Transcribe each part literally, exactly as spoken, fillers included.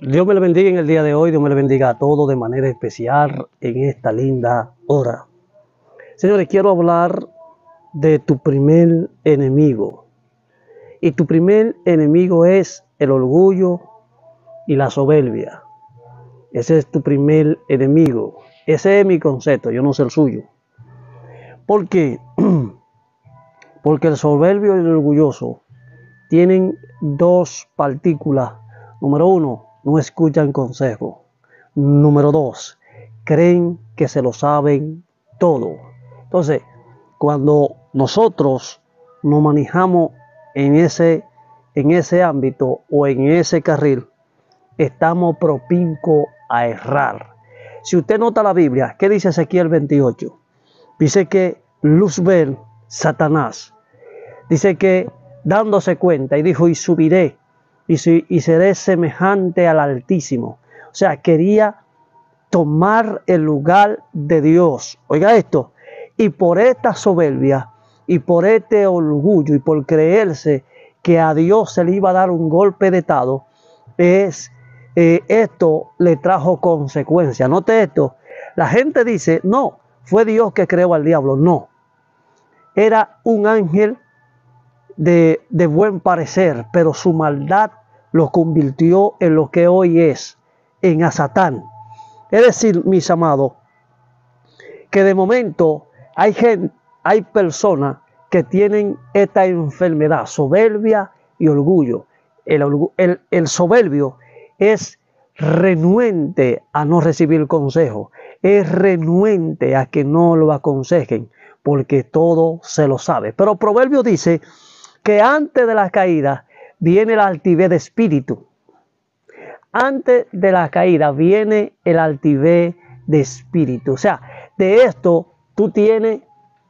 Dios me le bendiga en el día de hoy, Dios me le bendiga a todos de manera especial en esta linda hora. Señores, quiero hablar de tu primer enemigo. Y tu primer enemigo es el orgullo y la soberbia. Ese es tu primer enemigo. Ese es mi concepto, yo no sé el suyo. ¿Por qué? Porque el soberbio y el orgulloso tienen dos partículas. Número uno, no escuchan consejo. Número dos, creen que se lo saben todo. Entonces, cuando nosotros nos manejamos en ese, en ese ámbito o en ese carril, estamos propincos a errar. Si usted nota la Biblia, ¿qué dice Ezequiel veintiocho? Dice que Luzbel, Satanás, dice que dándose cuenta y dijo, y subiré y, su, y seré semejante al Altísimo. O sea, quería tomar el lugar de Dios. Oiga esto, y por esta soberbia y por este orgullo y por creerse que a Dios se le iba a dar un golpe de estado, es, eh, esto le trajo consecuencias. Note esto, la gente dice, no, fue Dios que creó al diablo. No, era un ángel de, de buen parecer, pero su maldad lo convirtió en lo que hoy es, en a Satán. Es decir, mis amados, que de momento hay gente, hay personas que tienen esta enfermedad, soberbia y orgullo. El, el, el soberbio es renuente a no recibir consejo, es renuente a que no lo aconsejen, porque todo se lo sabe. Pero Proverbio dice que antes de la caída viene la altivez de espíritu. Antes de la caída viene el altivez de espíritu. O sea, de esto tú tienes,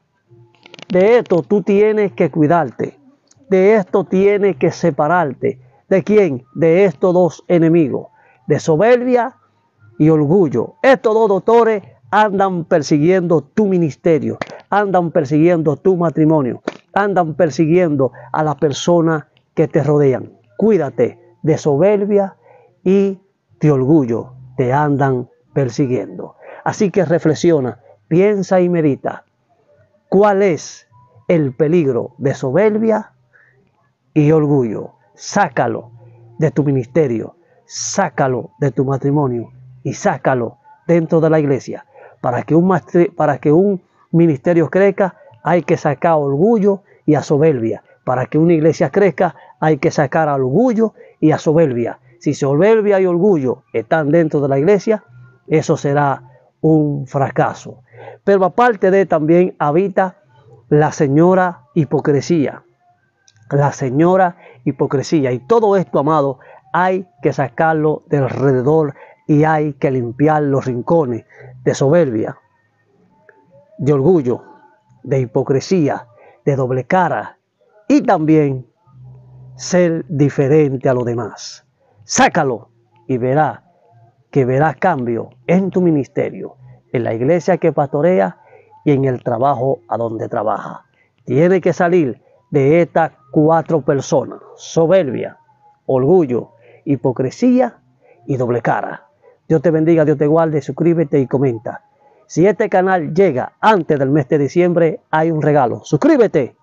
de esto tú tienes que cuidarte. De esto tienes que separarte. ¿De quién? De estos dos enemigos, de soberbia y orgullo. Estos dos doctores andan persiguiendo tu ministerio, andan persiguiendo tu matrimonio, andan persiguiendo a las personas que te rodean. Cuídate de soberbia y de orgullo, te andan persiguiendo. Así que reflexiona, piensa y medita. ¿Cuál es el peligro de soberbia y orgullo? Sácalo de tu ministerio, sácalo de tu matrimonio y sácalo dentro de la iglesia. Para que un, para que un ministerio crezca, hay que sacar orgullo y a soberbia. Para que una iglesia crezca, hay que sacar al orgullo y a soberbia. Si soberbia y orgullo están dentro de la iglesia, eso será un fracaso. Pero aparte de también habita la señora hipocresía. La señora hipocresía. Y todo esto, amado, hay que sacarlo del alrededor y hay que limpiar los rincones de soberbia, de orgullo, de hipocresía, de doble cara y también ser diferente a los demás. Sácalo y verá que verás cambio en tu ministerio, en la iglesia que pastorea y en el trabajo a donde trabaja. Tiene que salir de estas cuatro personas: soberbia, orgullo, hipocresía y doble cara. Dios te bendiga, Dios te guarde, suscríbete y comenta. Si este canal llega antes del mes de diciembre, hay un regalo. Suscríbete